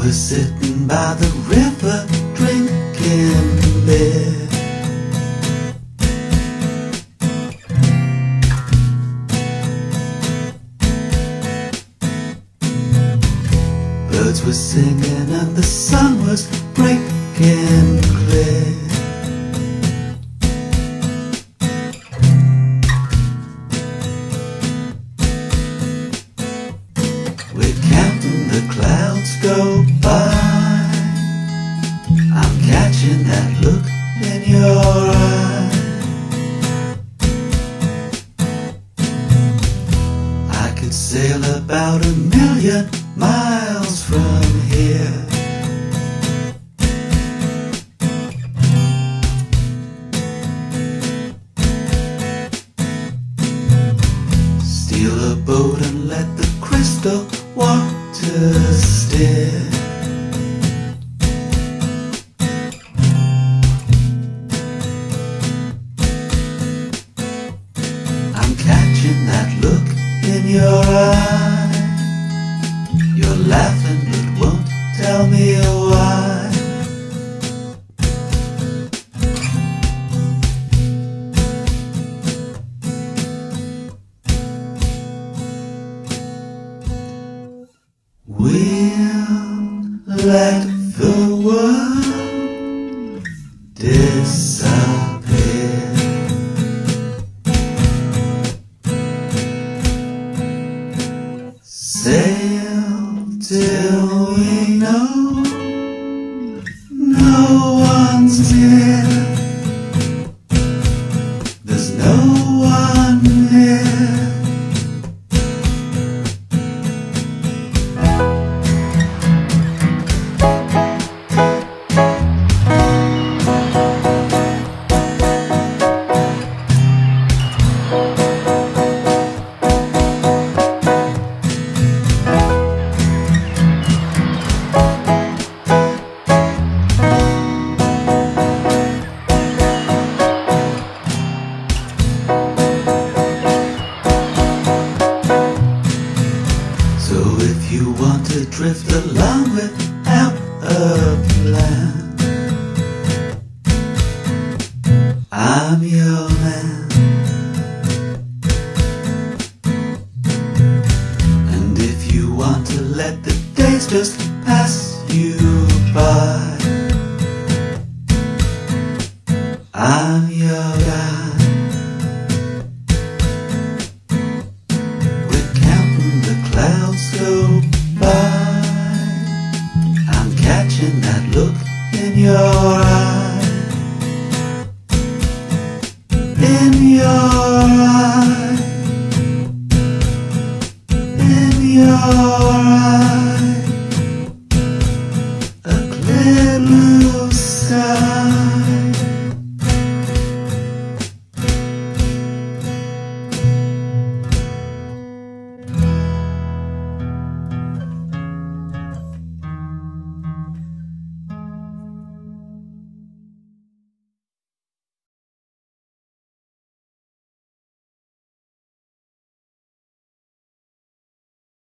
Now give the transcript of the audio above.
were sitting by the river drinking beer. Birds were singing and the sun was breaking clear. We're counting the clouds go by. I'm catching that look in your eye. I could sail about 1,000,000 miles from here. Steal a boat and let the crystal water steer. I'm catching that look in your eye. You're laughing but won't tell me why. We'll let the world disappear. Sail till we know no one's near. There's no one here. So if you want to drift along without a plan, I'm your man. And if you want to let the days just pass you by, I'm your guy. Clouds go by. I'm catching that look in your eye.